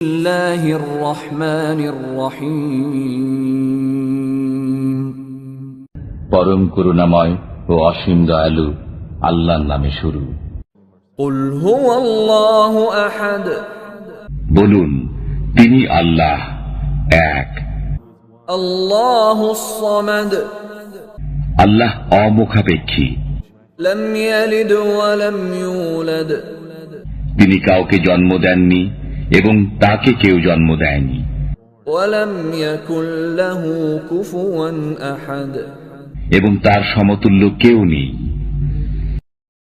বিসমিল্লাহির রহমানির রহিম। পরম করুণাময় ও অসীম দয়ালু আল্লাহর নামে শুরু। কুল হুয়াল্লাহু আহাদ। বলুন, তিনি আল্লাহ এক। আল্লাহুস সামাদ। আল্লাহ অমুখাপেক্ষী। লাম ইয়ালিদ ওয়া লাম ইউলাদ। তিনি কাউকে জন্ম দেননি এবং তাকে কেউ জন্ম দেয়নি। ওয়া লাম ইয়াকুল লাহু কুফুয়ান আহাদ। এবং তার সমতুল্য কেউ নেই।